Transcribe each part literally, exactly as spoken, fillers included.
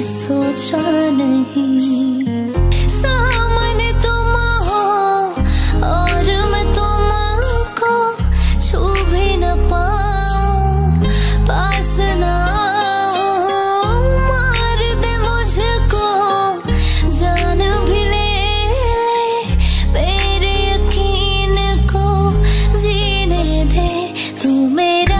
सोचा नहीं। सामने तुम हो और मैं तुमको छू भी न पाऊं, पास ना आओ, मार दे मुझको जान भी ले ले, मेरे यकीन को जीने दे। तू मेरा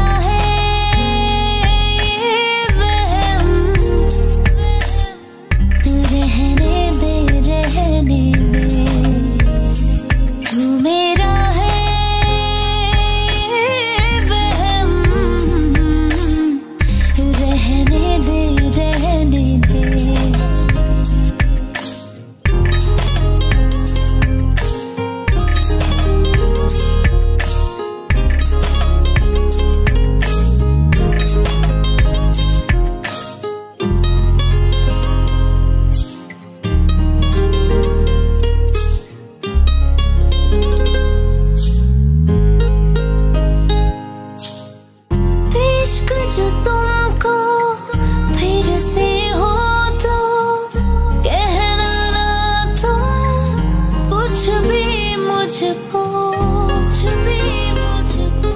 जो तुमको फिर से हो तो कहना ना तुम कुछ भी मुझको, कुछ भी मुझको।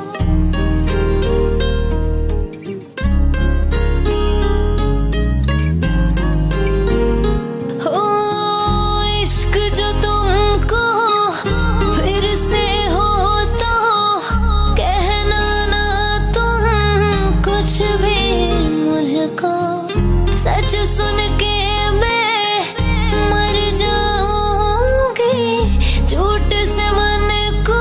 हो इश्क जो तुमको फिर से हो तो कहना ना कुछ भी मुझको। सच सुन के मैं मर जाऊंगी, झूठ से मन को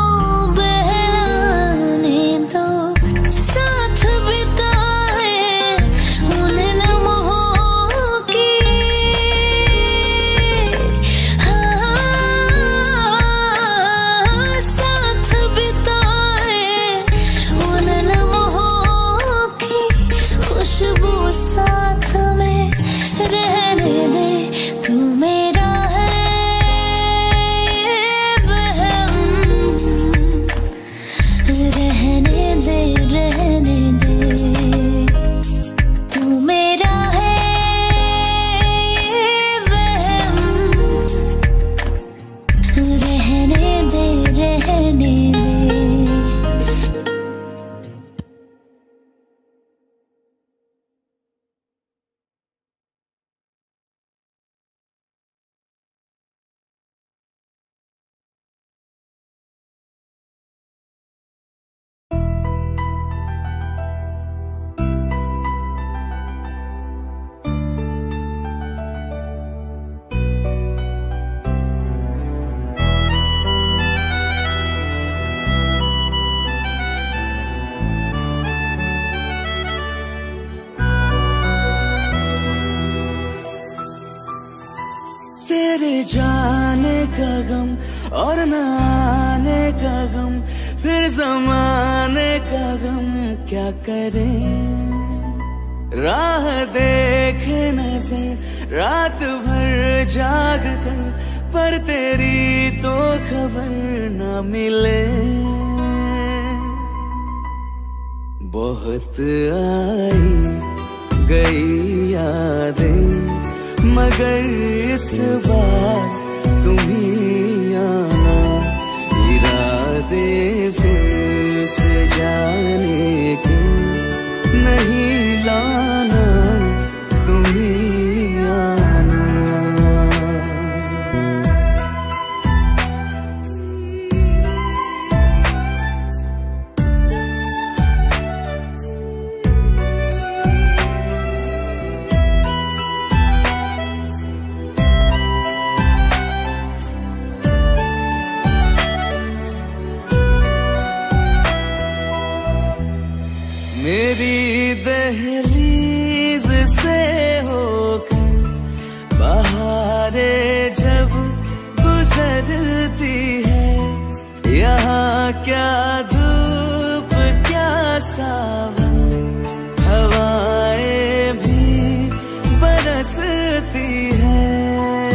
बहलाने दो। साथ बिताए उन लम्हों की, हाँ, साथ बिताए उन लम्हों खुशबू साथ में रहने दे। तू मेरा है वहम, रहने दे रहने दे। तू मेरा है वहम, रहने दे रहने दे। तेरे जाने का गम और न आने का गम, फिर जमाने का गम क्या करें। राह देखे नजर रात भर जाग कर, पर तेरी तो खबर न मिले। बहुत आई गई यादें, मगर इस बार तुम ही आना। इरादे फिर से जाने के नहीं लाना, तुम ही आना। मेरी दहलीज से होकर बहारें जब गुजरती है, यहाँ क्या धूप क्या सावन, हवाएं भी बरसती है।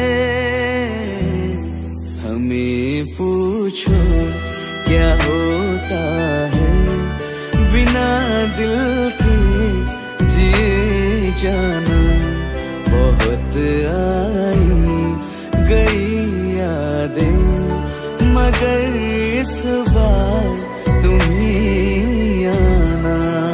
हमें पूछो क्या होता है बिना दिल के जिए जाना। इस बार तुम ही आना।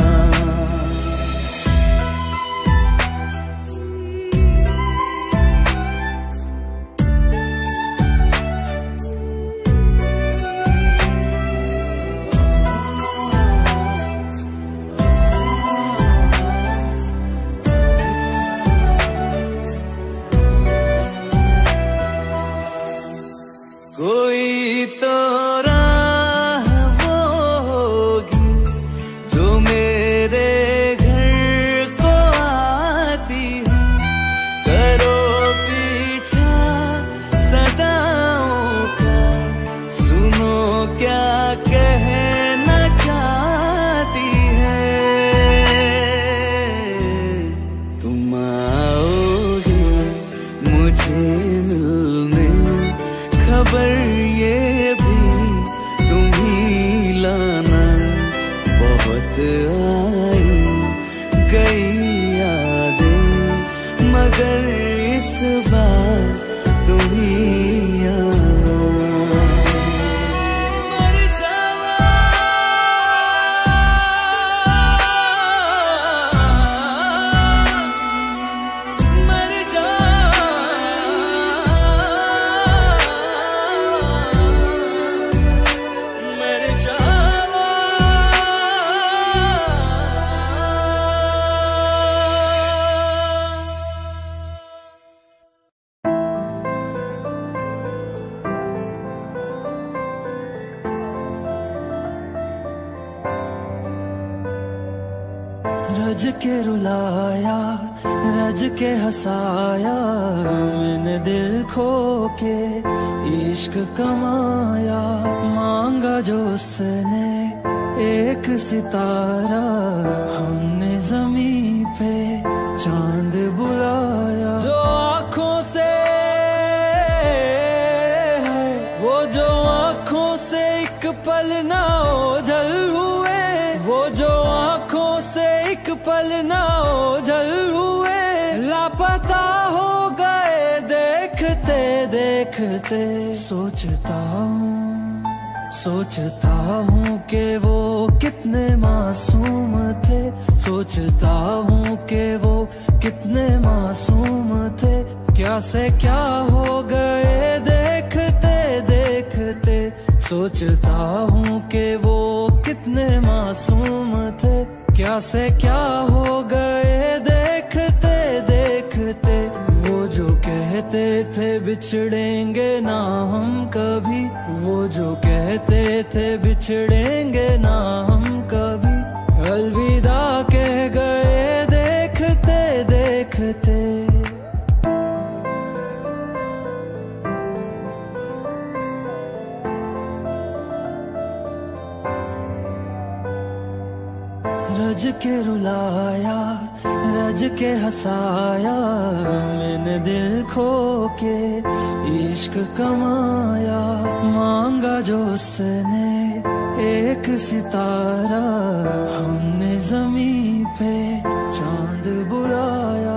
कोई तो राह वो होगी जो मेरे घर को आती है, करो पीछा सदाओं का, सुनो क्या कहना चाहती है। तुम आओगे मुझे मिलने, खबर ये भी तुम ही लाना। बहुत आई गई यादें मगर इस बार तुम ही आना। मर जावा मर जा रज के रुलाया, रज के हंसाया, मैंने दिल खो के इश्क कमाया। मांगा जो उसने एक सितारा, हमने जमीन पे चांद बुलाया। जो आँखों से है वो जो आँखों से एक पल ना ओझल हुए, वो जो आँखों से एक पल ना ओझल हुए। लापता हो गए देखते देखते। सोचता हूँ सोचता हूँ कि वो कितने मासूम थे, सोचता हूँ कि वो कितने मासूम थे। क्या से क्या हो गए देखते देखते। सोचता हूँ कि वो कितने मासूम थे, क्या से क्या हो गए देखते देखते। वो जो कहते थे बिछड़ेंगे ना हम कभी, वो जो कहते थे बिछड़ेंगे ना हम कभी। अलविदा कह गए देखते देखते। रज के रुलाया, रज के हंसाया, मैंने दिल खो के इश्क कमाया। मांगा जो उसने एक सितारा, हमने जमीन पे चांद बुलाया।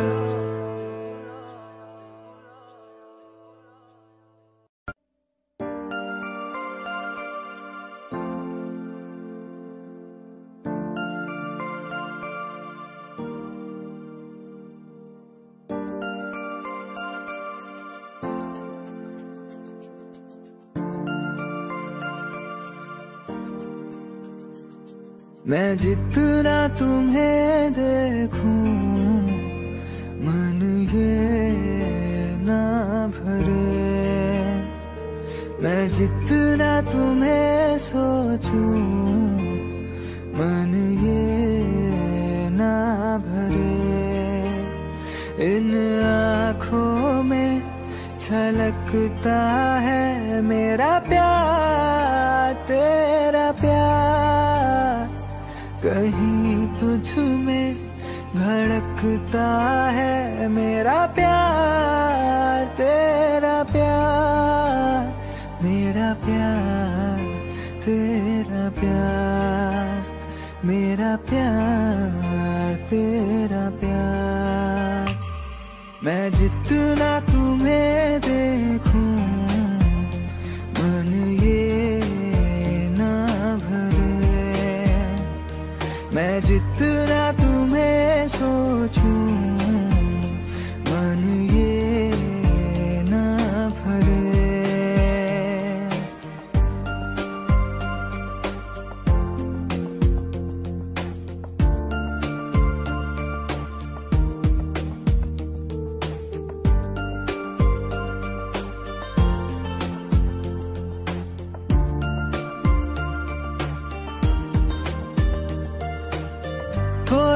मैं जितना तुम्हें देखूं मन ये ना भरे, मैं जितना तुम्हें सोचूं मन ये ना भरे। इन आँखों में छलकता है मेरा प्यार, तेरा प्यार। कहीं तुझ में धड़कता है मेरा प्यार, तेरा प्यार। मेरा प्यार, तेरा प्यार, मेरा प्यार, तेरा प्यार। मैं जितना तुम्हें देखूं मन ये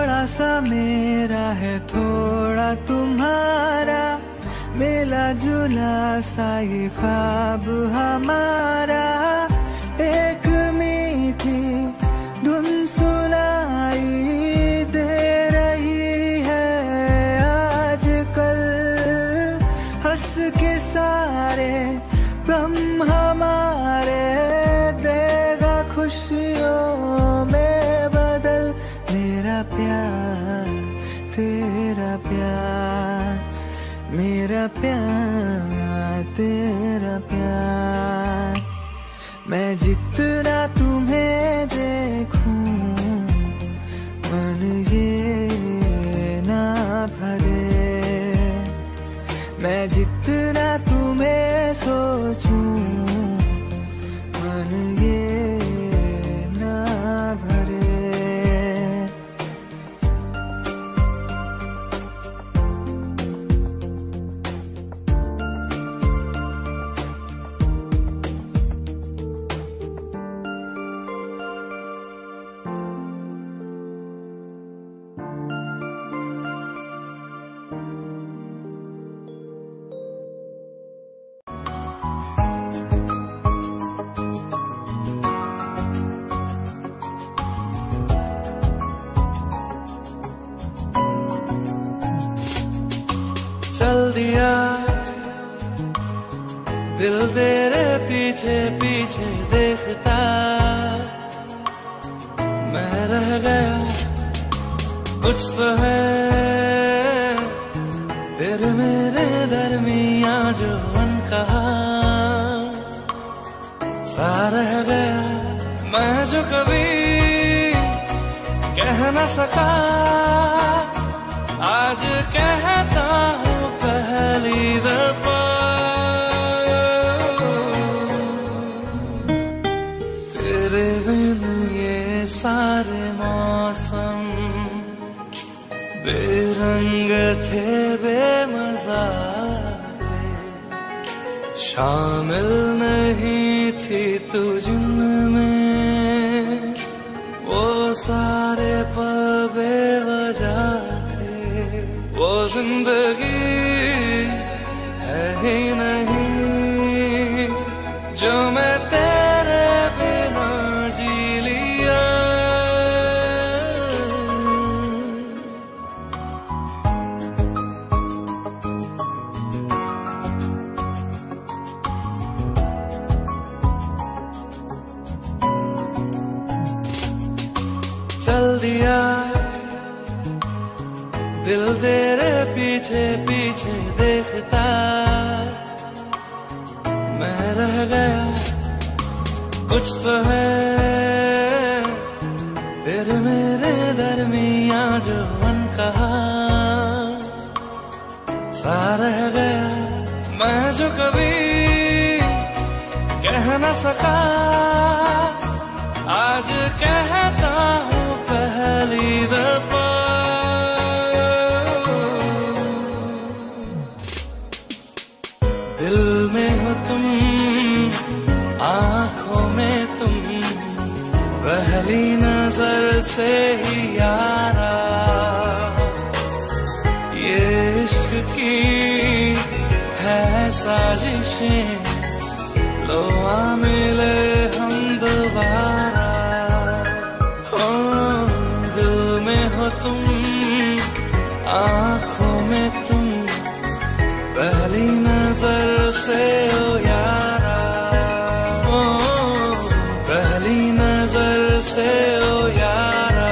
थोड़ा सा मेरा है थोड़ा तुम्हारा, मिला जुला सा ये ख्वाब हमारा। एक मीठी धुन सुनाई दे रही है आजकल, हंस के सारे गम हमारे देगा खुशियों में बदल। मेरा प्यार तेरा प्यार, मेरा प्यार तेरा प्यार। मैं जितना तुम्हें देखूं मन ये ना भरे, मैं जितना तुम्हें सोचूं मन ये ना भरे। चल दिया दिल तेरे पीछे पीछे देखता, मैं रह गया कुछ तो है तेरे मेरे दरमिया जो अनकहा सा रह गया। मैं जो कभी कह न सका आज कहता हूँ पहली दफा। तेरे बिन ये सारे मौसम बेरंग थे बेमजा, शामिल नहीं थी तू जिनमें वो सारे पल बेवजह थे। वो जिंदगी है ही नहीं जो मैं तेरे बिना जी लिया। चल दिया दिल तेरे पीछे पीछे देखता, मैं रह गया कुछ तो है तेरे मेरे दरमिया जो अनकहा सा रह गया। मैं जो कभी कह न सका आज कहता हूँ पहली दफा। दिल में हो तुम आँखों में तुम, पहली नजर से ही यारा ये इश्क की है साजिशें, लो आ मिले हम दोबारा। हो दिल में हो तुम आँखों में तुम, पहली नजर से ओ यारा, ओ पहली नजर से ओ यारा।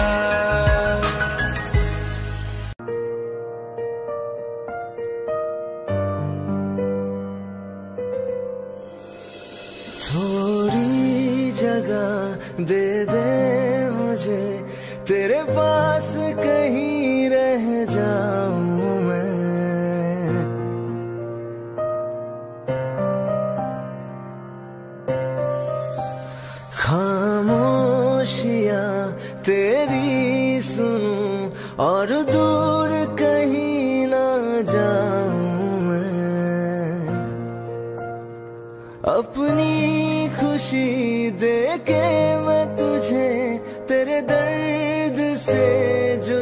थोड़ी जगह दे दे मुझे, तेरे पास कहीं रह जाऊं मैं। खामोशियां तेरी सुनूं और दूर कहीं ना जाऊं मैं। अपनी खुशी दे के मैं तुझे तेरे दर्द से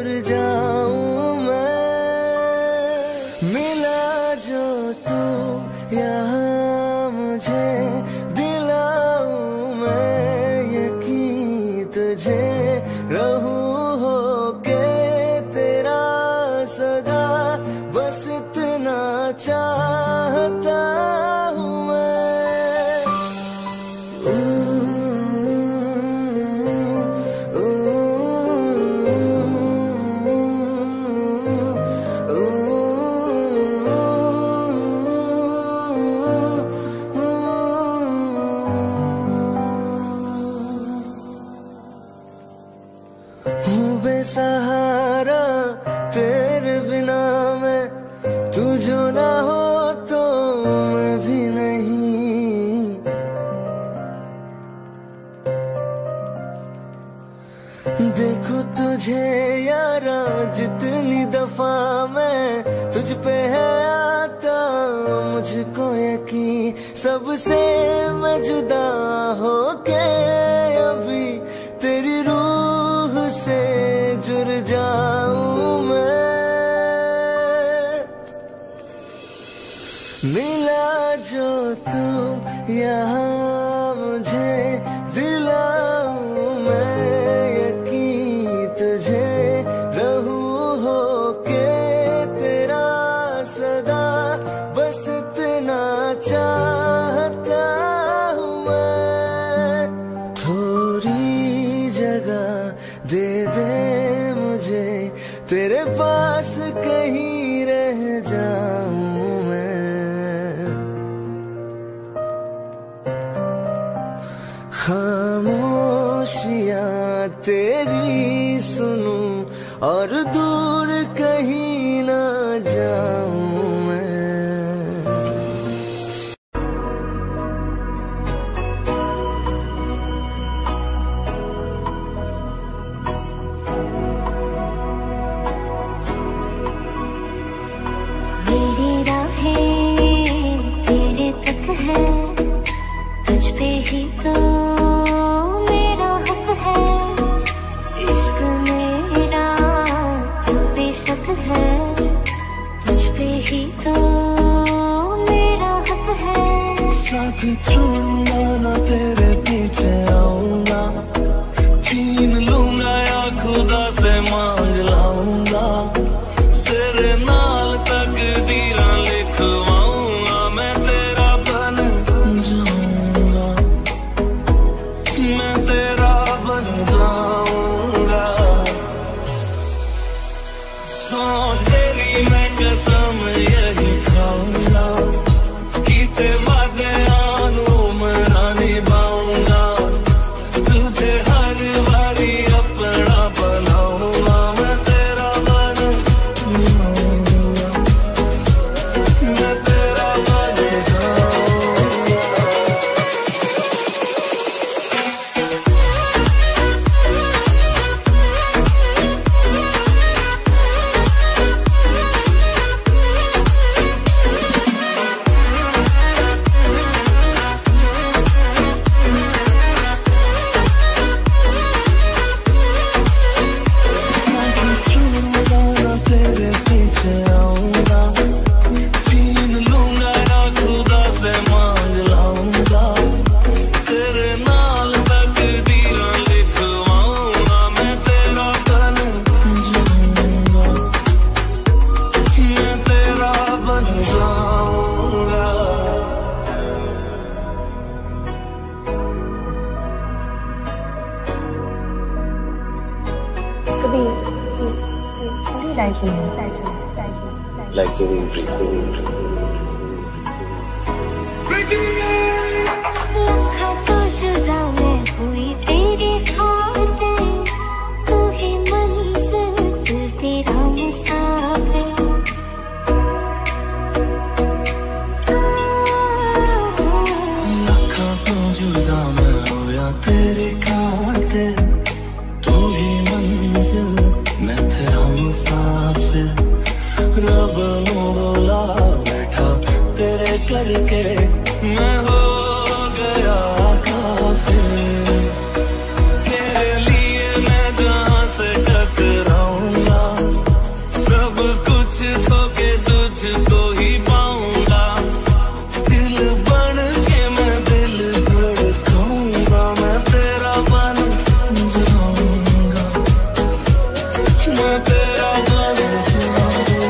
सदा, बस इतना चाहता हूँ मैं। हूँ बेसहारा तेरे बिना मैं, तू जो ना हो तो मैं भी नहीं। देखो तुझे यारा जितनी दफा मैं तुझ पे है आता, मुझको यकीन सबसे मैं जुदा होके अभी तेरी रूह से जुड़ जाऊं मैं। मिला जो तू यहाँ मुझे दिलाऊं मैं यकीन, तुझे रहूं होके तेरा सदा, बस इतना चाहता हूँ मैं। थोड़ी जगह दे दे मुझे, तेरे पास कहीं रह जाऊं मैं। खामोशियाँ तेरी सुनूं और दूर कहीं ना जाऊं मैं। मेरी राहें तेरे तक है, तुझ पे ही तो मेरा हक है। इश्क मेरा तो बेशक है, तुझ पे ही तो मेरा हक है। साथ छोड़ूंगा ना तेरे पीछे आऊंगा, छीन लूंगा या खुदा से मांग लाऊंगा, तेरे नाल तकदीरां लिखवाऊंगा, मैं तेरा बन जाऊंगा, मैं तेरा बन जाऊंगा। सौ तेरी मैं कसम यही खाऊंगा, कीते वादे आनू मना निभाऊंगा, तुझे हर बारी अपना बनाऊंगा, मैं तेरा बन जाऊंगा, मैं तेरा बन जाऊंगा। तेरे पीछे आऊंगा, छीन लूंगा या खुदा से मांग लाऊंगा, तेरे नाल तकदीरां लिखवाऊंगा, मैं तेरा बन जाऊंगा, मैं तेरा बन जाऊंगा। कभी थोड़ी like you like the wind breathing. लखा तो जुदा मैं हुई तेरी खातिर, तू ही मंजिल दिल तेरा मुसाफिर। लखा तो जुदा मैं होया तेरे खातिर, तू ही मंजिल मैं तेरा मुसाफिर। रब मोला बैठा तेरे करके मैं हो गया काफिर, तेरे लिए मैं जहाँ से टकराऊंगा, सब कुछ खो के तुझको ही पाऊंगा, दिल बन के मैं दिल धड़काऊंगा, मैं तेरा बन जाऊंगा, मैं तेरा बन जाऊंगा।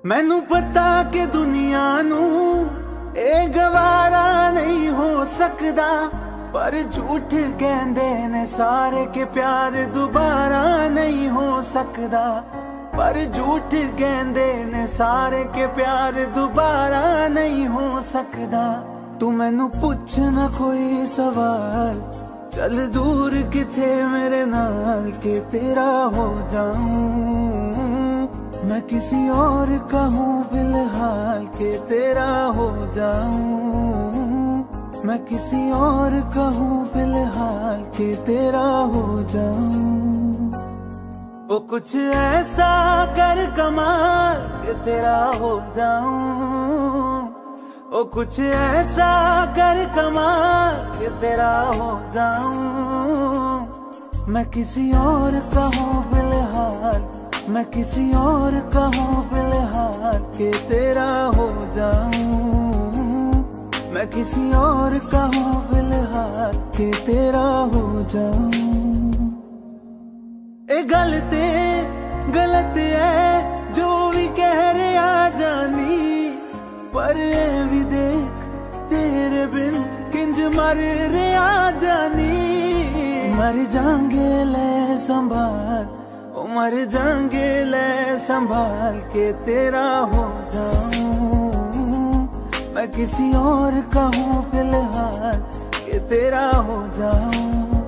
मैनू पता कि दुनिया नू ए गवारा नहीं हो सकदा, पर झूठ कहंदे ने सारे के प्यार दोबारा नहीं हो सकदा, पर झूठ कहंदे ने सारे के प्यार दोबारा नहीं हो सकदा। तू मैनू पुछ ना कोई सवाल, चल दूर किथे मेरे नाल के तेरा हो जाऊं, मैं किसी और का हूँ फिलहाल के तेरा हो जाऊं, मैं किसी और का हूँ फिलहाल के तेरा हो जाऊं। वो कुछ ऐसा कर कमाल के तेरा हो जाऊं, वो कुछ ऐसा कर कमाल के तेरा हो जाऊं, मैं किसी और का हूँ फिलहाल, मैं किसी और का हूँ फिलहाल के तेरा हो जाऊं, मैं किसी और का हूँ फिलहाल के तेरा हो जाऊं। ए गलते गलत है जो भी कह रहे आ जानी, पर ए भी देख तेरे बिन किंज मर रे आ जानी। मर जाएंगे ले संभाल, ओ मर जाएंगे ले संभाल के तेरा हो जाऊं, मैं किसी और का हूँ फिलहाल के तेरा हो जाऊं।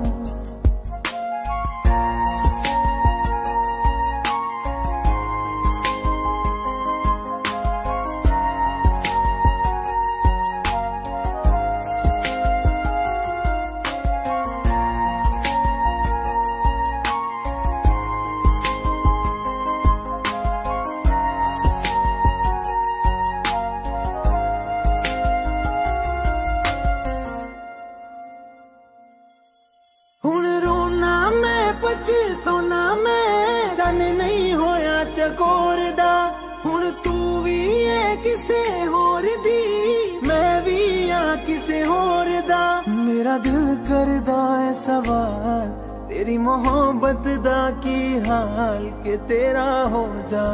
हुण रोना मैं पछताना मैं, जाने नहीं होया चकोर दा, हुण तू भी है किसे होर दी, मैं भी आ किसे होर दा। मेरा दिल करदा है सवाल, तेरी मोहब्बत दा की हाल के तेरा हो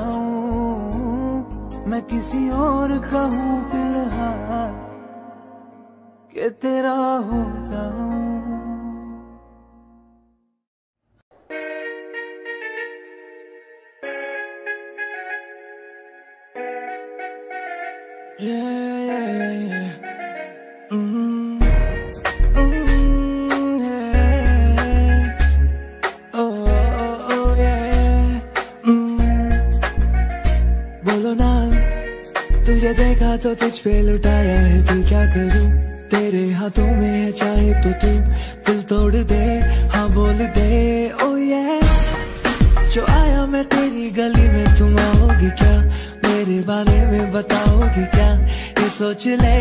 जाऊं, मैं किसी और का हूँ फिलहाल के तेरा हो जाऊं। Yeah, yeah, yeah. Mm-hmm. Mm-hmm, yeah. Oh, oh, oh, yeah. Mm. बोलो ना, तुझे देखा तो तुझ पे लुटाया है, तू क्या करूं, तेरे हाथों में है चाहे तो तू दिल तोड़ दे, हाँ बोल दे। ओ ये जो आया मैं तेरी गली में, तुम आओगी क्या, मेरे बारे में बताओगी क्या, ये सोच ले।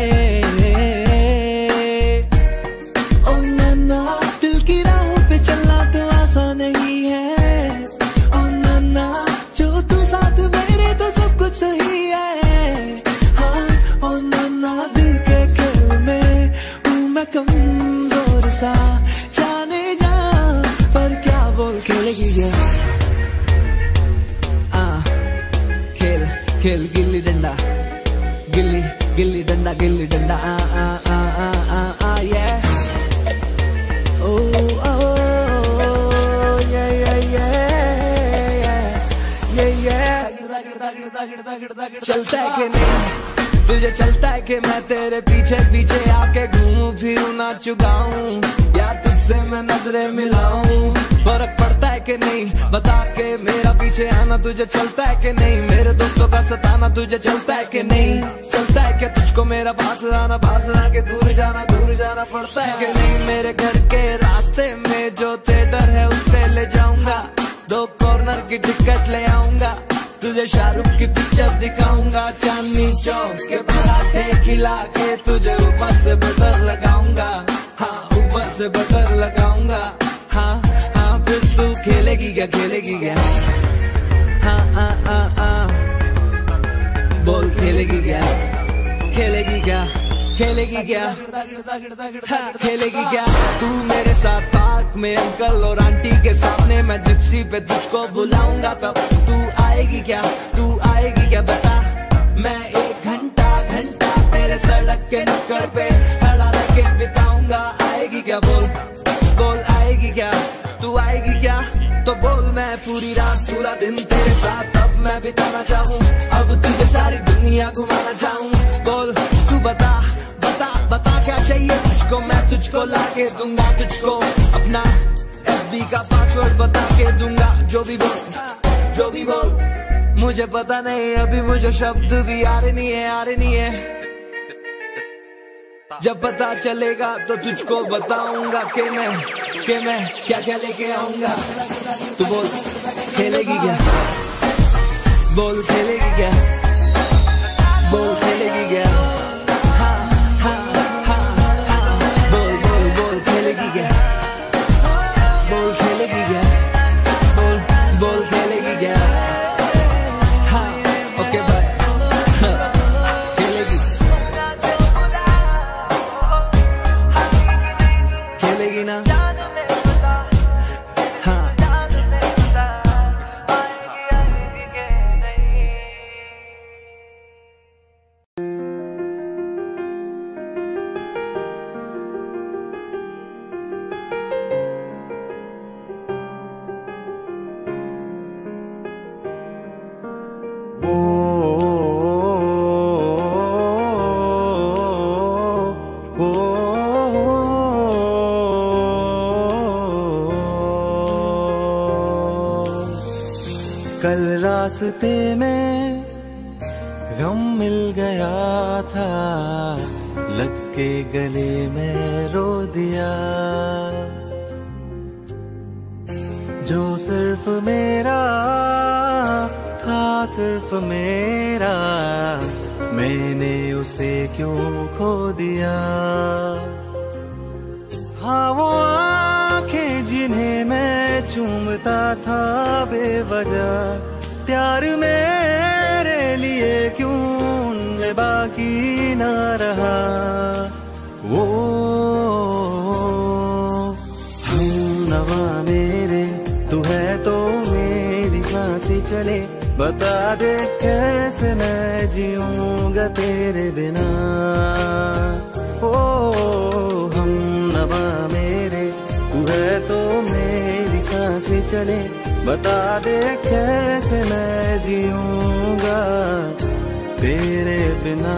ओ नन्ना दिल की राहों पे चलना तो आसान नहीं है, ओ नन्ना जो तू साथ मेरे तो सब कुछ सही है। हाँ ओ नन्ना दिल के खेल में हूँ मैं कमजोर सा, जाने जा पर क्या बोल खेलेगी क्या। खेल गिल्ली डंडा, गिल्ली गिल्ली डंडा, गिल्ली डंडा, आ आ आ आ आ आ ये ओ ओ ये ये ये ये ये चलता है कि नहीं तुझे, चलता है कि मैं तेरे पीछे पीछे आके घूमूं फिरूं नाचूं गाऊं, या तुझसे मैं नजरें मिलाऊं, फर्क पड़ता है कि नहीं बता के मेरा पीछे आना तुझे चलता है कि नहीं, मेरे दोस्तों का सताना तुझे चलता है कि नहीं, चलता है कि तुझको मेरा पास आना, पास आके दूर जाना, दूर जाना पड़ता है कि नहीं। मेरे घर के रास्ते में जो थिएटर है उस पे ले जाऊंगा, दो कॉर्नर की टिकट ले आऊंगा, तुझे शाहरुख की पिक्चर दिखाऊंगा, चांदनी चौक के पराठे खिला के तुझे ऊपर से बटर लगाऊंगा, हाँ ऊपर से बटर लगाऊंगा, हाँ हाँ फिर तू खेलेगी क्या, खेलेगी क्या, हाँ हाँ हाँ हाँ बोल खेलेगी क्या, खेलेगी क्या, खेलेगी क्या, हाँ खेलेगी क्या। तू मेरे साथ पार्क में अंकल और आंटी के सामने, मैं जिप्सी पे तुझको बुलाऊंगा, तब तू आएगी क्या, तू आएगी क्या बता। पूरी रात पूरा दिन तेरे साथ अब मैं बिताना चाहूँ, अब तुझे सारी दुनिया घुमाना चाहूँ। बोल तू बता बता बता क्या चाहिए तुझको, मैं तुझको लाके दूंगा तुझको अपना एफ बी का पासवर्ड बता के दूंगा। जो भी बोल जो भी बोल मुझे पता नहीं, अभी मुझे शब्द भी आ रहे नहीं है आ रहे नहीं है। जब पता चलेगा तो तुझको बताऊंगा कि मैं कि मैं क्या क्या लेके आऊंगा। तू बोल खेलेगी क्या, बोल खेलेगी क्या, बोल खेलेगी क्या, हाँ हाँ हाँ हाँ बोल बोल बोल खेलेगी क्या, बोल खेलेगी क्या, बोल बोल खेलेगी क्या, हाँ ओके बाय खेलेगी खेलेगी ना, हाँ कल रास्ते में गम मिल गया था, लग के गले में रो दिया। जो सिर्फ मेरा था सिर्फ मेरा, मैंने उसे क्यों खो दिया। हाँ वो आंखें जिन्हें मैं चूमता था बेवजह, प्यार मेरे लिए क्यों उनमें बाकी ना रहा। वो हम नवा मेरे तू है तो मेरी सांसें चले, बता दे कैसे मैं जीऊंगा तेरे बिना। ओ हम नवा मेरे तू है तो मेरी सांसें चले, बता दे कैसे मैं जीऊंगा तेरे बिना।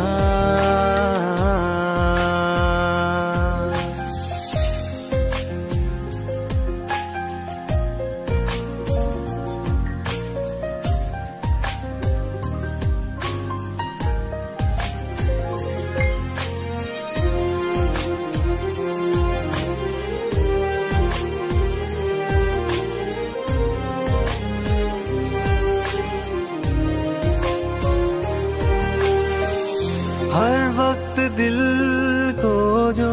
हर वक्त दिल को जो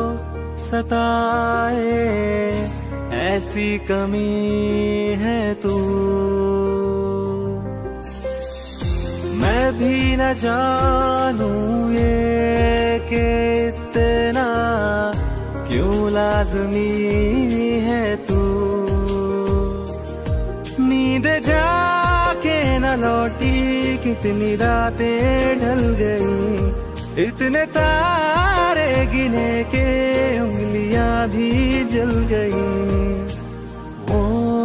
सताए, ऐसी कमी है तू। मैं भी न जानूं ये कि इतना क्यों लाज़मी है तू। नींद जाके न लौटी, कितनी रातें ढल गई, इतने तारे गिने के उंगलियां भी जल गई। ओ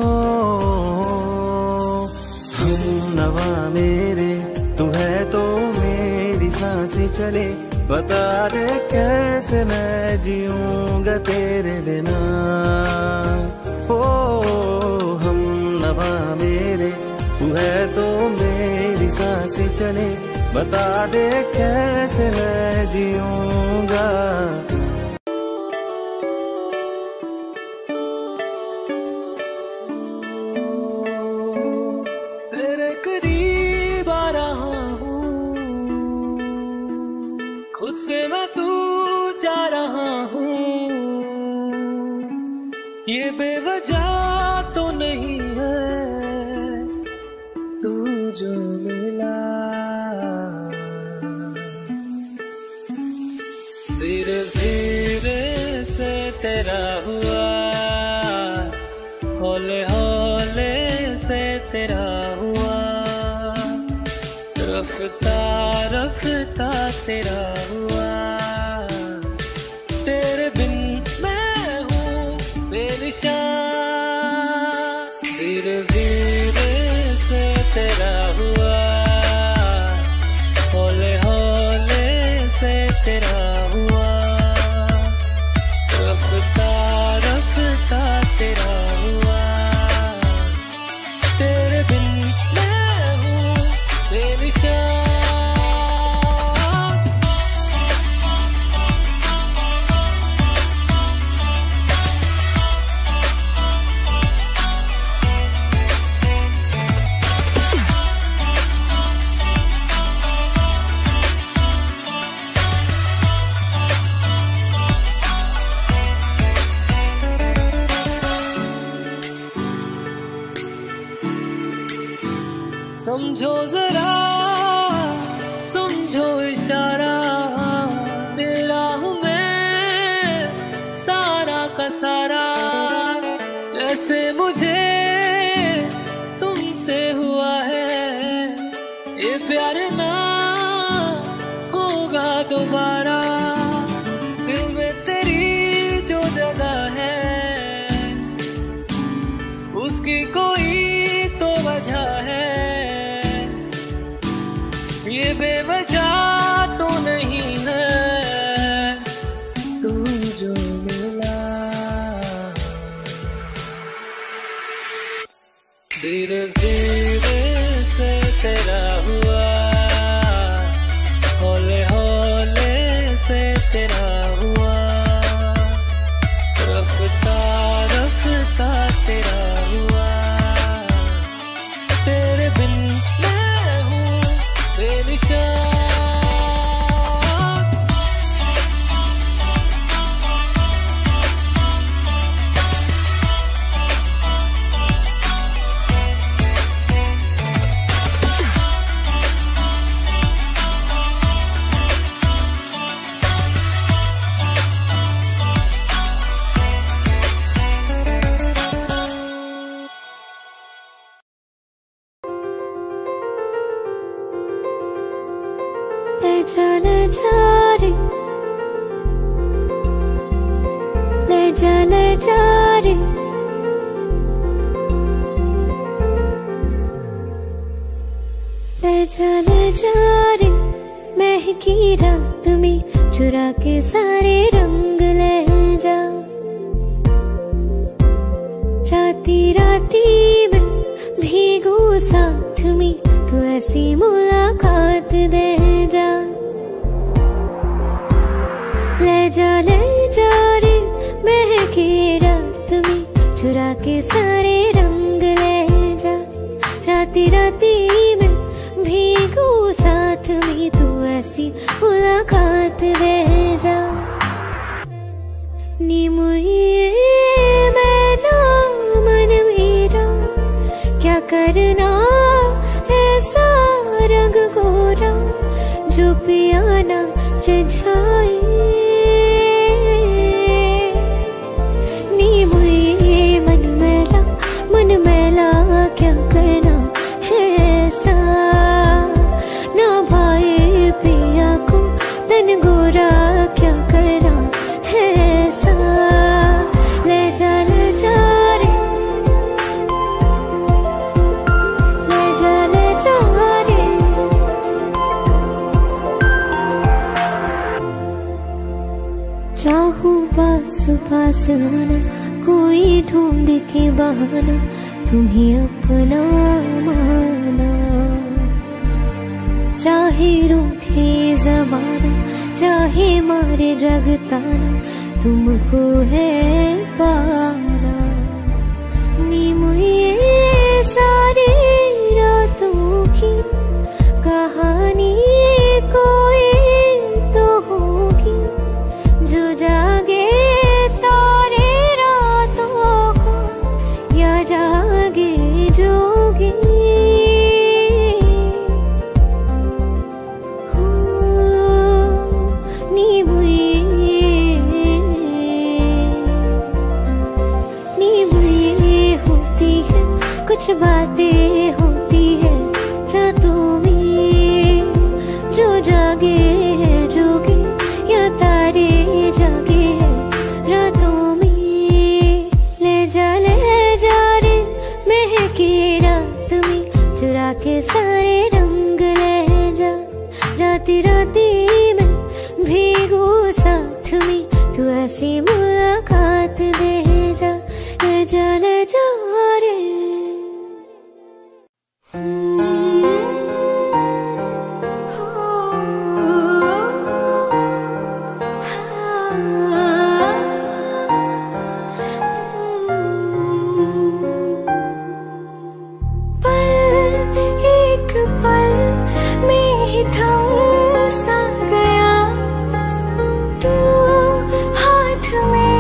हम नवा मेरे तू है तो मेरी सांसें चले, बता दे कैसे मैं जीऊंगा तेरे बिना। ओ हम नवा मेरे तू है तो मेरी सांसें चले, बता दे कैसे मैं जीऊंगा। तेरे करीब आ रहा हूँ, खुद से मैं दूर जा रहा हूँ। ये बेवजह तो नहीं है तू जो मिला, धीरे धीरे से तेरा हुआ, हौले हौले से तेरा हुआ, रफ्ता रफ्ता तेरा हुआ। तेरे बिन मैं हूँ बेनिशान, धीरे धीरे दोबारा। दिल में तेरी जो जगह है उसकी कोई तो वजह है, ये बेवजह तो नहीं है तू जो मिला। धीरे धीरे से तेरा हुआ, हौले हौले से तेरा हुआ, रफ्ता रफ्ता तेरा हुआ। तेरे बिन मैं हूँ बेनिशान। ले जा ले जा रे, ले जा ले जा रे, ले जा ले जा रे। महकी रात में चुरा के सारे रंग ले जा, राती राती में भीगू साथ में तू ऐसी मुलाकात दे जा। ले जा ले जा रे, महके रात में चुरा के सारे रंग ले जा, राती राती में भीगू साथ में तू ऐसी मुलाकात दे जा। नी मुझे मैना मन मेरा क्या करना ऐसा रंग गोरा जो पियाना रिझाए। नी मुझे मन मैला मन मैला क्या करना है ऐसा, ना भाई पिया को तन गोरा क्या करना है ऐसा। ले जा ले जा रे, ले जा ले जा रे। चाहूं पास पास आना, कोई ढूंढ के बहाना तुम्हें अपना माना। चाहे रूठे जमाना, चाहे मारे जगताना, तुमको है पाना। नी मुझे सारी रातों की कहानी कोई तो होगी, जो जागे तारे रातों को या जागे जोगी। हो नी मुझे नी मुझे होती है कुछ बातें होती है रातों में, जो जागे है जोगी या तारे जागे है रातों में। ले जा ले जा रे, महके रात में चुरा के सारे रंग ले जा, राती राती में भीगू साथ में तू ऐसी मुलाकात दे जा। ले जा ले जा रे। हाथ में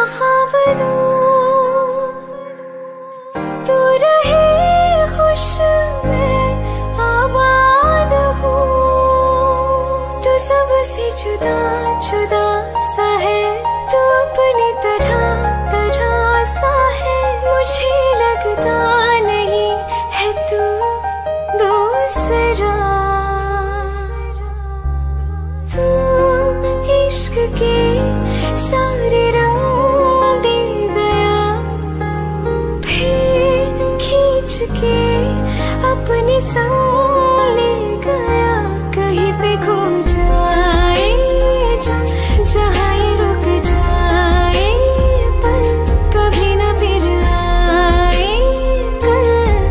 ख्वाब दूं, तू रहे खुश मैं आबाद हूँ। तू सबसे जुदा जुदा सा है, तू अपनी तरह तरह सा है। मुझे लगता नहीं है तू दूसरा। तू इश्क के सारे रंग दे गया, फिर खींच के अपने संग ले गया। कहीं पे खो जाए जा, जहाँ ये रुक जाए पर कभी न फिर आए कल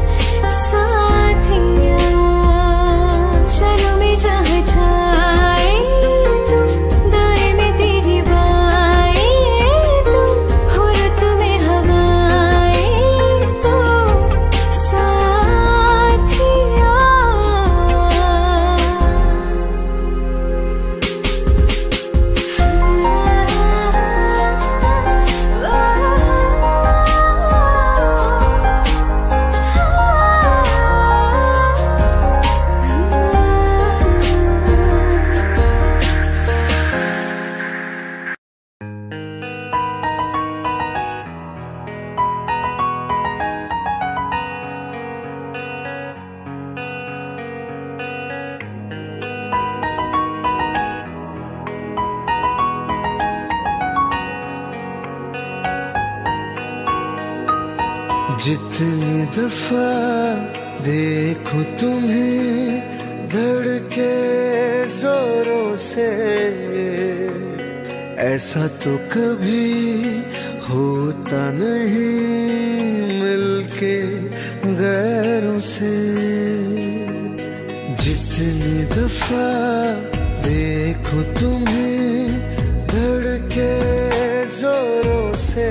साथिया। चलो मैं जहाँ जाए तू, दाएं में तेरी बाएं तू, हो रुत में हवाएं तो साथिया। जितनी दफा देखूं तुम्हें धड़के जोरों से, ऐसा तो कभी होता नहीं मिलके गैरों से। जितनी दफा देखूं तुम्हें धड़के जोरों से,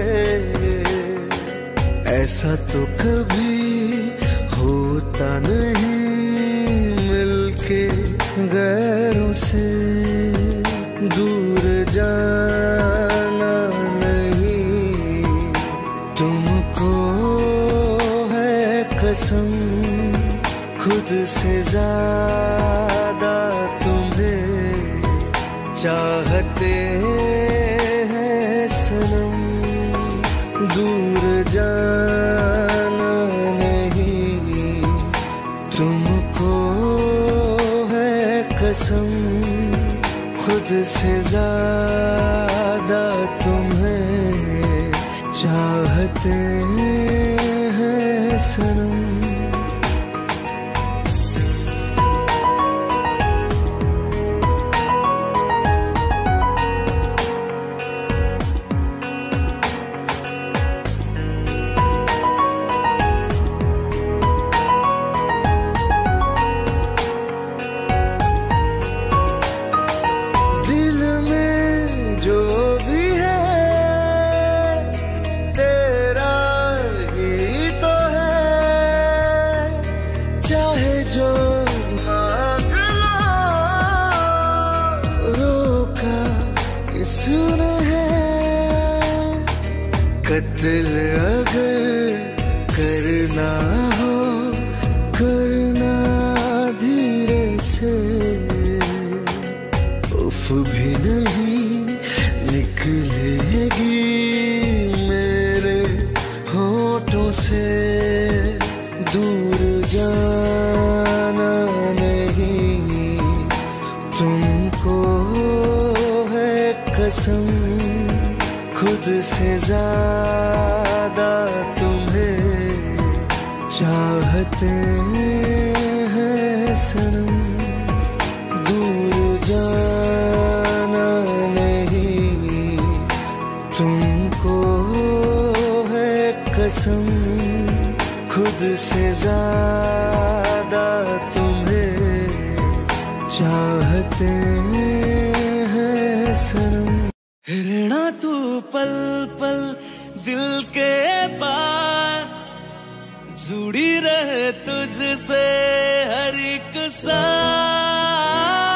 ऐसा तो कभी होता नहीं मिलके गैरों से। दूर जाना नहीं तुमको है कसम, खुद से ज्यादा तुम्हें चाहते हैं सनम। दूर जाना नहीं तुमको है कसम, खुद से ज्यादा तुम्हें चाहते हैं सनम। कत्ल अगर करना हो करना धीरे से, उफ भी नहीं निकलेगी मेरे होठों से। दूर जाना नहीं तुमको है कसम, खुद से ज्यादा तुम्हें चाहते हैं सनम। दूर जाना नहीं तुमको है कसम, खुद से ज्यादा तुम्हें चाहते हैं सनम। रहना तू पल पल दिल के पास, जुड़ी रहे तुझसे हर एक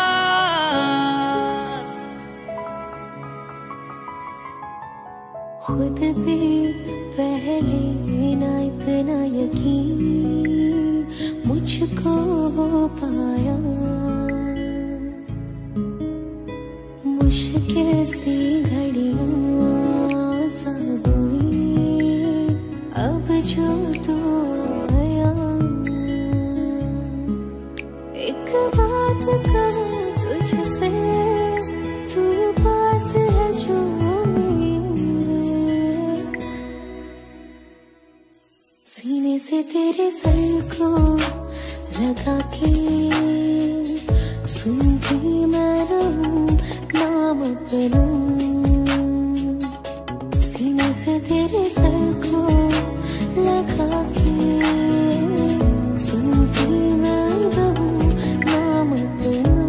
सांस। खुद भी पहले ना इतना यकीन मुझको हो पाया। मुश्किल सी घड़ियां सा हुई अब जो तू आया। एक बात कहूं तुझसे, तू पास है जो मेरे, सीने से तेरे सर को लगा के सुनती मैं रहूं नाम अपना। सीने से तेरे सर को लगा के सुनती मैं रहूं नाम अपना।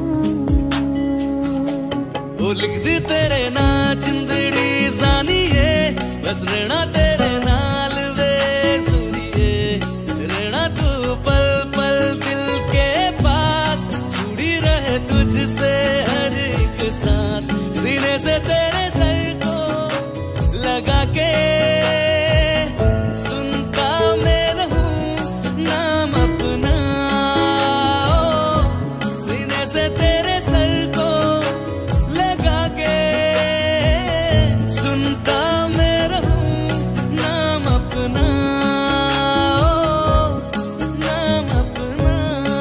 वो लिख दी तेरे ना जिंदड़ी सानिए, बस रहना तेरे नाल वे सुनिए। रहना तू पल पल दिल के पास, जुड़ी रहे तुझसे हर एक साथ। सीने से तेरे सर को लगा के सुनता मैं रहूं नाम अपना। सीने से तेरे सर को लगा के सुनता मैं रहूं नाम अपना, नाम अपना।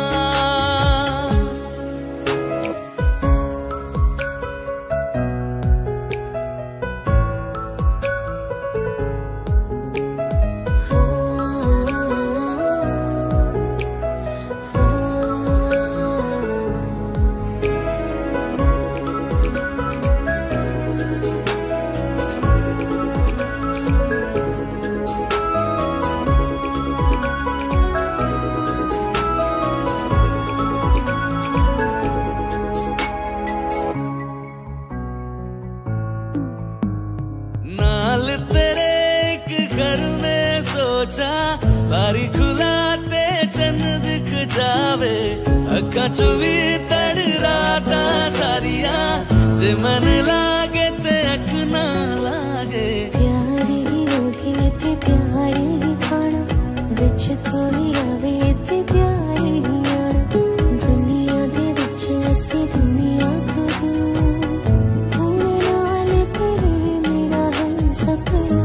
नाल तेरे एक घर में सोचा, बारी खुलाते चन्न दिख जावे। अखा चो भी तड़ राता सारिया, जे मन लागे ते अख ना लागे। प्यारे ही ओढ़े ते प्यारे ही खाना, विच कोई आवे ते प्यारे ही आना। दुनिया दे विच असी दुनिया तो दूर, हुण नाल तेरे मेरा है सपना।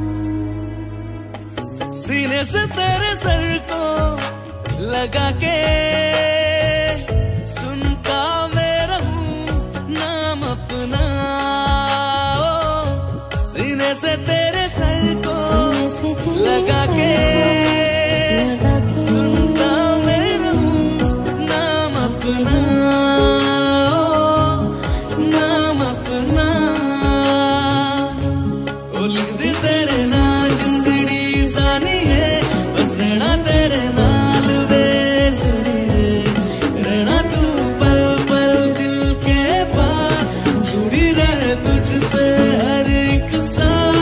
सीने से तेरे सर को लगा के सुनता मैं रहूं नाम अपना। सीने से तेरे सर को सीने से तेरे लगा के लगा के सुनता मैं रहूं नाम अपना, नाम अपना। ओ लिख दी तेरे ना जिंदड़ी सानिए, बस रहना तेरे नाल वे सुनिए। रहना तू पल पल दिल के पास, जुड़ी रहे तुझसे हर एक सांस।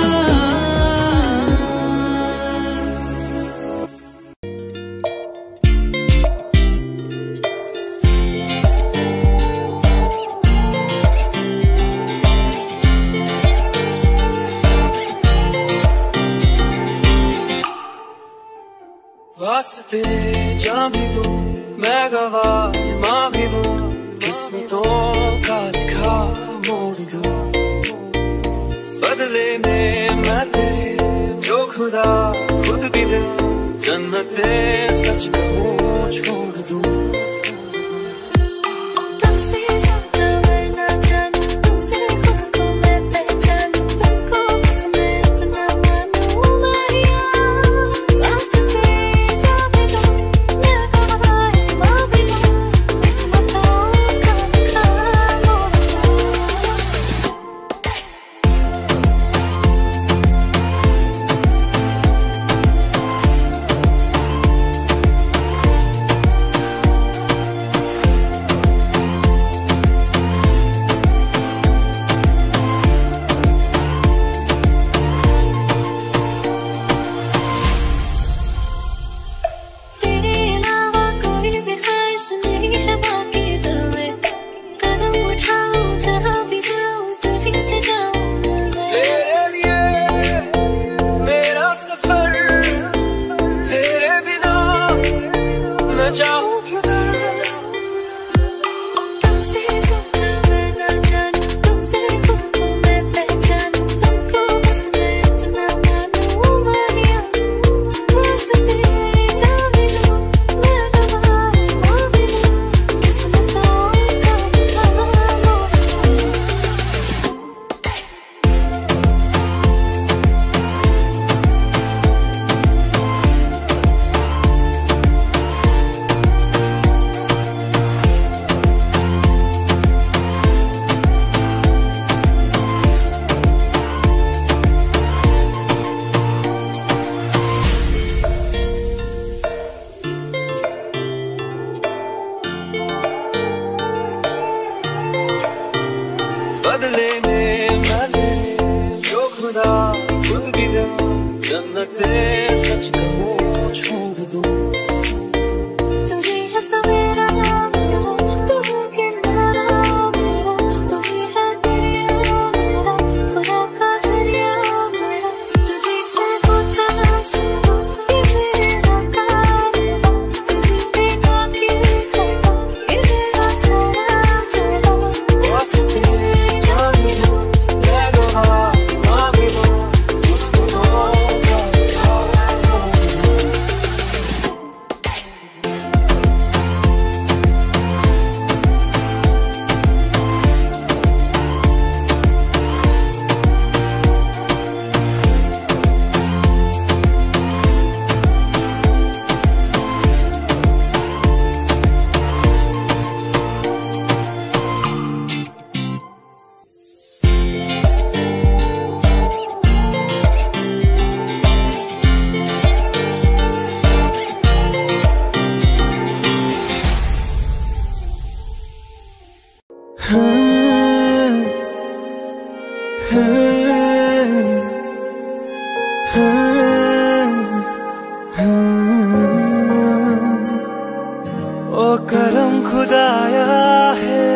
वास्ते जा भी दूं मैं गवाह मां भी दूं, किस्मतों का लिखा मोड़ दूं। बदले में मैं तेरे जो खुदा खुद भी दे, जन्नते सच कहूं छोड़ दूं। तुमसे ज्यादा मैं ना जानूं, तुमसे खुद को मैं पहचानूं। तुमको बस मैं अपना मानूं मारिया। वास्ते जा भी दूं मैं गवाह मां भी दूं, किस्मतों का लिखा मोड़ दूं। ओ करम खुदाया है,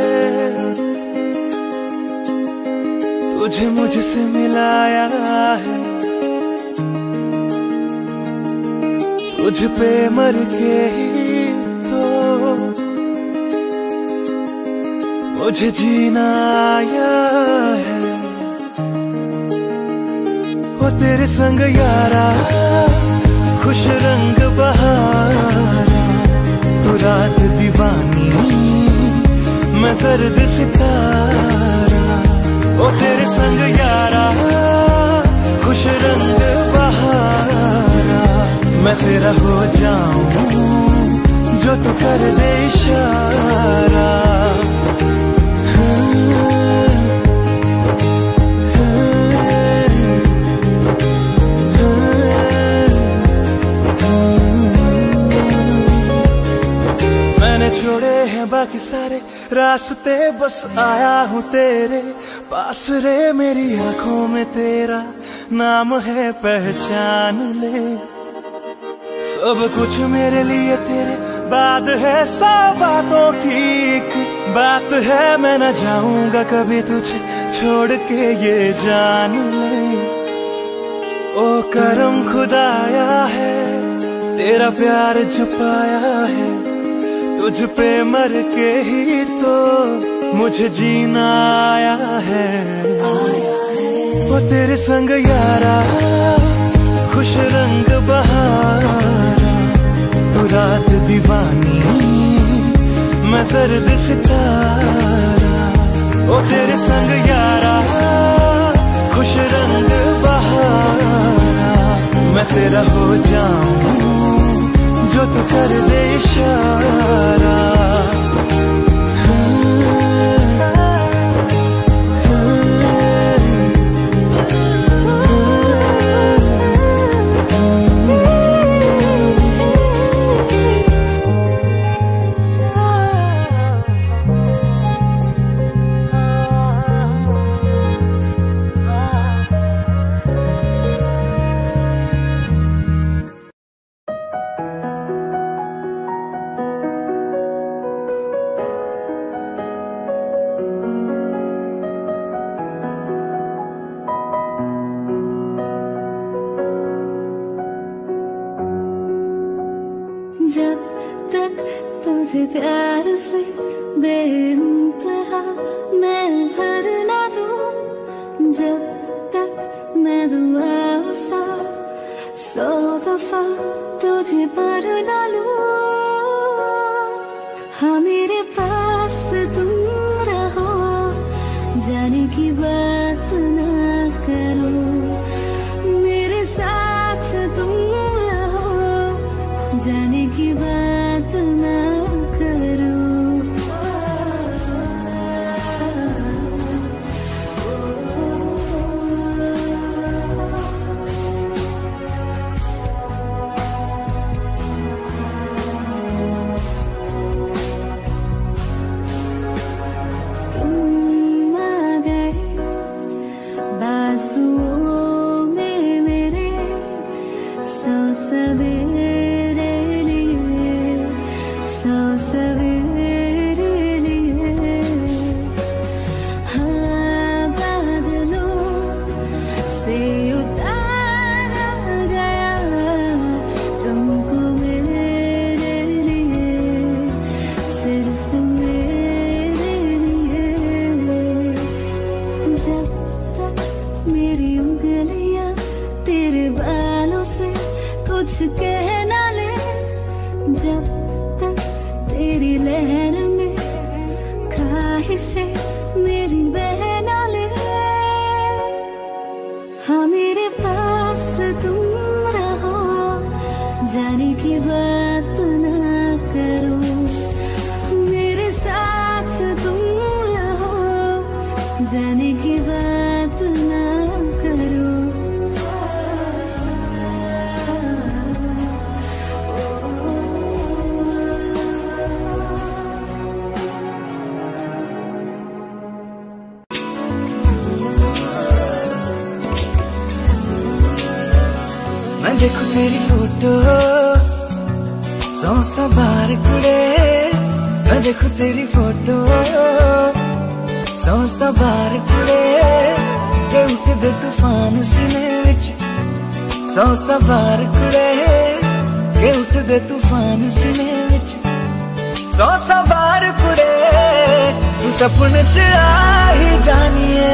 तुझे मुझसे मिलाया है, तुझ पे मर के ही तो मुझे जीना आया है। वो तेरे संग यारा खुश रंग बहारा, तू रात दीवानी मैं जर्द सितारा। वो तेरे संग यारा खुश रंग बहारा, मैं तेरा हो जाऊं जो तू कर दे इशारा। छोड़े हैं बाकी सारे रास्ते, बस आया हूँ तेरे पास रे। मेरी आंखों में तेरा नाम है, पहचान ले। सब कुछ मेरे लिए तेरे बाद है, सौ बातों की एक बात है। मैं न जाऊंगा कभी तुझे छोड़ के, ये जान ले। ओ करम खुदाया है, तेरा प्यार छुपाया है, तुझ पे मर के ही तो मुझे जीना आया है। वो तेरे संग यारा खुश रंग बहारा, तू रात दीवानी मैं जर्द सितारा। वो तेरे संग यारा खुश रंग बहारा, मैं तेरा हो जाऊं जो तू कर दे इशारा। जब तक तुझे प्यार से बेइंतहा मैं भर ना दूं, जब तक मैं दुआ सा सौ दफा तुझे पर ना लूं। हाँ मेरे पास तुम रहो, जाने की बात ना करो, मेरे साथ तुम रहो, जाने की बात ना करो। तुम आ गए बाजुओं में मेरे, सौ सवेरे सौ सवेरे लिए। हाँ बादलों से उतारा गया तुमको मेरे लिए, सिर्फ मेरे लिए। जब तक मेरी उंगलियां तेरे बालों से कुछ कह ना ले, जब तक तेरी लहर में ख्वाहिशें मेरी बह ना ले। हाँ मेरे पास तुम रहो, जाने की बात ना करो, मेरे साथ तुम रहो, जाने की बात ना करो। मैं देखूं तेरी फोटो सौ सौ बार कुड़े, मैं देखूं तेरी फोटो सौ सौ बार कुड़े, के उठदे तूफान सीने विच सौ सौ बार कुड़े, के उठदे तूफान सीने विच सौ सौ बार कुड़े, तू सपने च आ ही जानिए,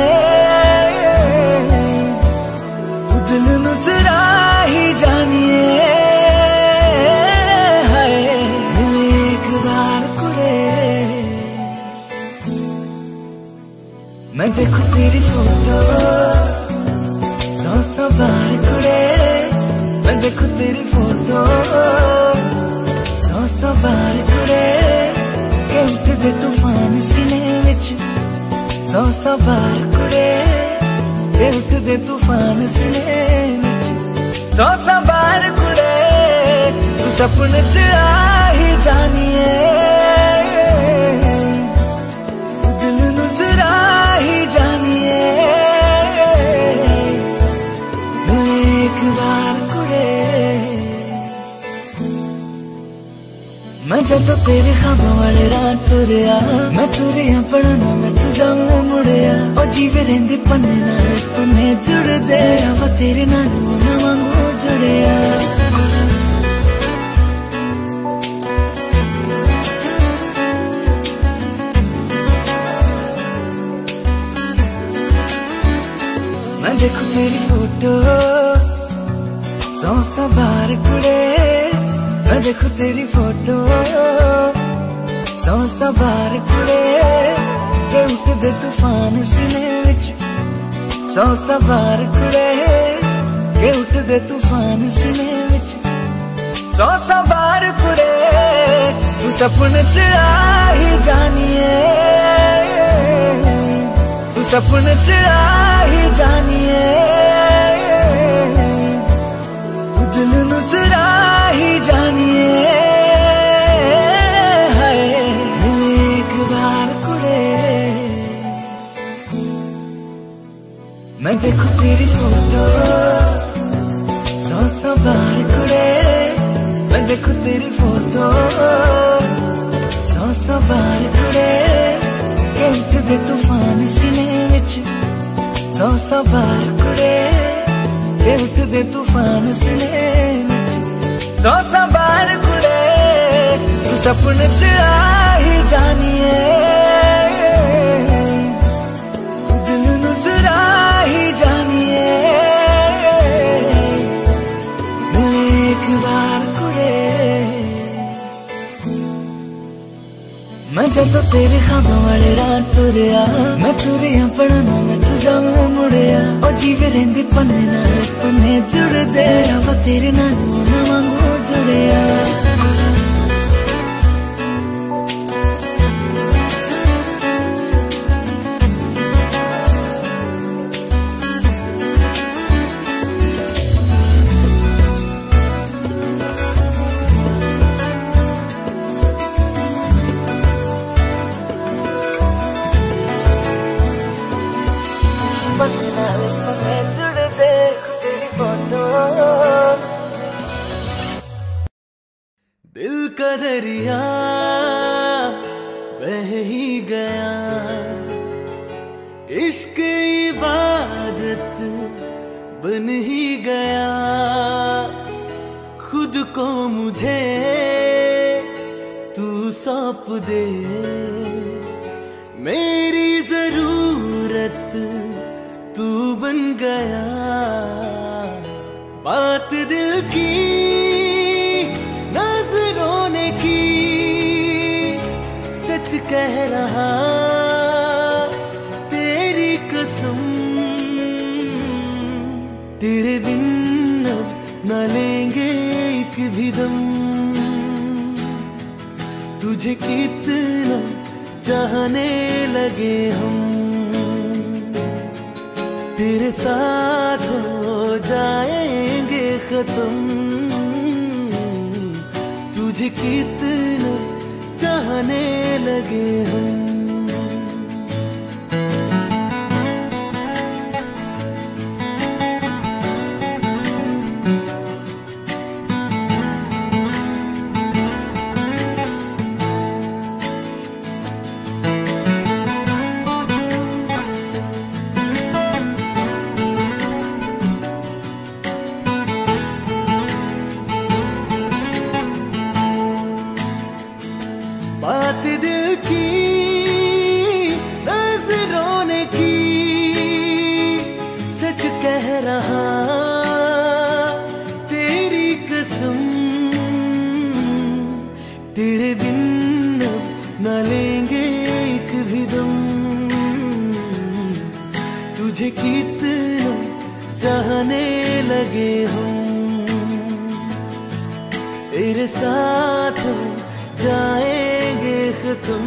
तू दिल नू चुरा ही जानिए, हाय मिले एक बार कुड़े। मैं देखूं तेरी फोटो सौ सौ बार कुड़े, मैं देखूं तेरी फोटो सौ सौ बार कुड़े, के उठदे तूफान सीने विच सौ सौ बार कुड़े, के उठदे तूफान सीने विच सौ सौ बार कुड़े, तू सपने च आ ही जानिए, तू दिल नू चुरा ही जानिए, मिले एक बार कुड़े। मैं जब तेरे ख्वाबों वाले रात तुरिया, मैं तुरिया पढ़ना मैं तू जाऊं मुड़िया, और जीवे रेंदे पन्ने नाल पन्ने जुड़दे, रवा तेरे नाल ना वांगू जुड़िया। मैं देखूं तेरी फोटो सौ सौ बार कुड़े, मैं देखूं तेरी फोटो सौ सौ बार कुड़े, के उठदे तूफान सीने विच सौ सौ बार कुड़े, के उठदे तूफान सीने विच सौ सौ बार कुड़े, तू सपने च आ ही जानिए, तू सपने च आ ही जानिए, तू दिल नू चुरा ही जानिए, हाय मिले एक बार कुड़े। मैं देखूं तेरी फोटो सौ सौ बार कुड़े, मैं देखूं तेरी फोटो सौ सौ बार कुड़े, के उठदे तूफान सीने विच सौ सौ बार कुड़े, के उठदे तूफान सीने विच सौ सौ बार कुड़े, तू सपने च आ ही जानिए, तू दिल नू चुरा ही जानिए, मिले एक बार कुड़े। मैं जब तेरे ख्वाबों वाले रात तुरिया, मैं तुरिया पढ़ना मैं तू जाऊं मुड़िया, और जीवे रेंदे पन्ने नाल पन्ने जुड़दे, रवा तेरे नाल ना वांगू जुड़िया। दिल का दरिया बह ही गया, इश्क इबादत बन ही गया, खुद को मुझे तू सौंप दे, मेरी जरूरत तू बन गया, बात दिल की नजरों ने की, सच कह रहा तेरी कसम, तेरे बिन अब न लेंगे एक भी दम, तुझे कितना चाहने लगे हम, तेरे साथ हो जाएंगे खत्म, तुझे कितना चाहने लगे हम। तेरे साथ हो जाएंगे खत्म,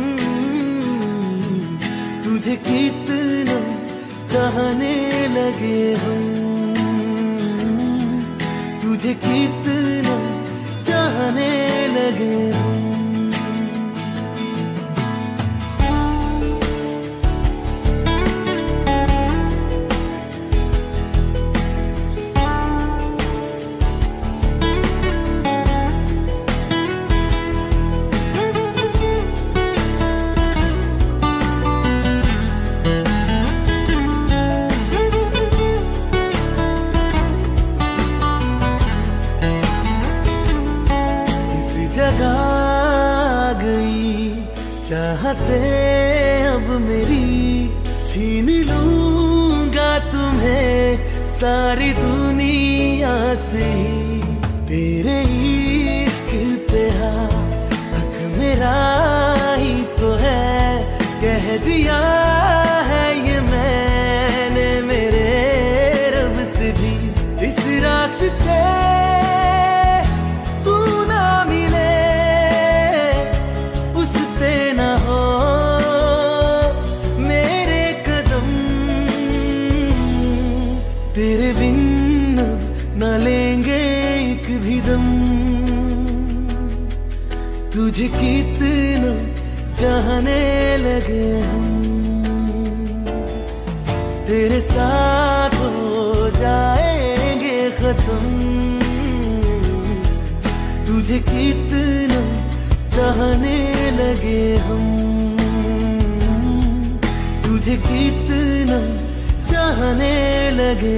तुझे कितना चाहने लगे हम, तुझे कितना चाहने लगे हम। चाहते अब मेरी छीन लूंगा तुम्हें सारी दुनिया से, तेरे इश्क पे हक मेरा ही तो है, कह दिया है ये मैंने मेरे रब से भी। इस रास्ते तेरे बिन न लेंगे एक भी दम, तुझे कितना चाहने लगे हम, तेरे साथ हो जाएंगे खत्म, तुझे कितना चाहने लगे हम, तुझे कितना चाहने लगे।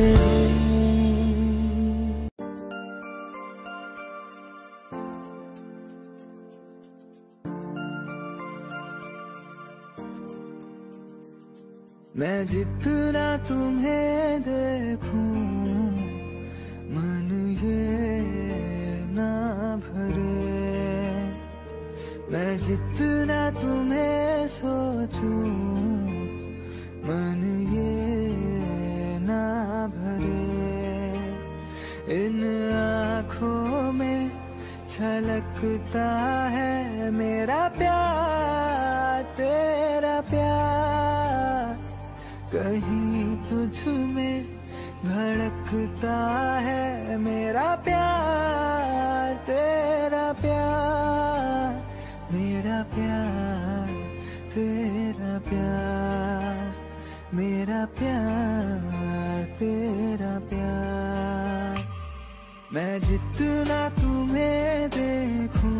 मैं जितना तुम्हें देखूं मन ये ना भरे, मैं जितना तुम्हें सोचूं मन ये ना भरे, इन आँखों में छलकता है मेरा प्यार तेरा प्यार, कहीं तुझ में धड़कता है मेरा प्यार तेरा प्यार, मेरा प्यार तेरा प्यार, मेरा प्यार तेरा प्यार। मैं जितना तुम्हें देखूं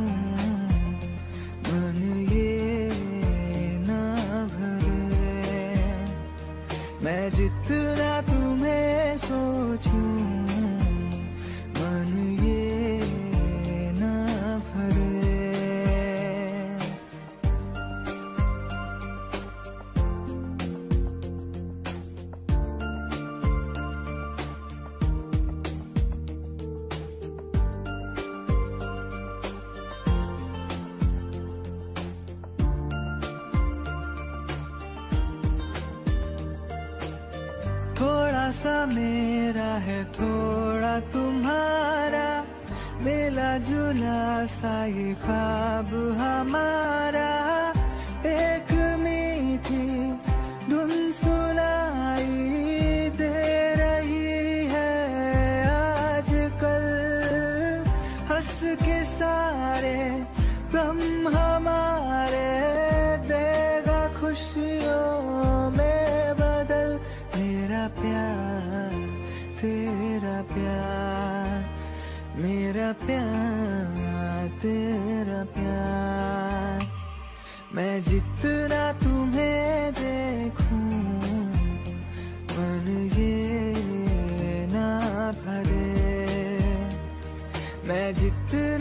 मन ये ना भरे, मैं जितना तुम्हें सोचूं मन ये ना भरे। थोड़ा सा मेरा है थोड़ा तुम्हारा, मिला जुला सा ये ख्वाब हमारा, एक मीठी धुन सुनाई दे रही है आजकल, हंस के सारे गम हमारे देगा खुशियों में बदल, मेरा प्यार तेरा प्यार, मेरा प्यार तेरा प्यार। मैं जितना तुम्हें देखूं मन ये ना भरे, मैं जितना